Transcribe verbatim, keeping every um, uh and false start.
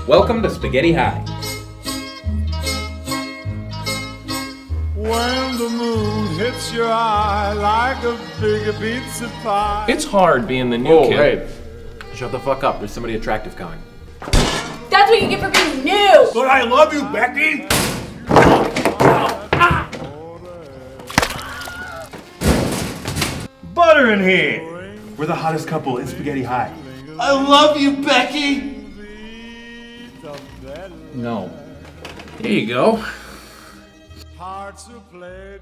Welcome to Spaghetti High. When the moon hits your eye like a big pizza pie. It's hard being the new oh, kid. Hey, shut the fuck up. There's somebody attractive coming. That's what you get for being new! But I love you, Becky! Butter in here! We're the hottest couple in Spaghetti High. I love you, Becky! No. Here you go. Hearts are played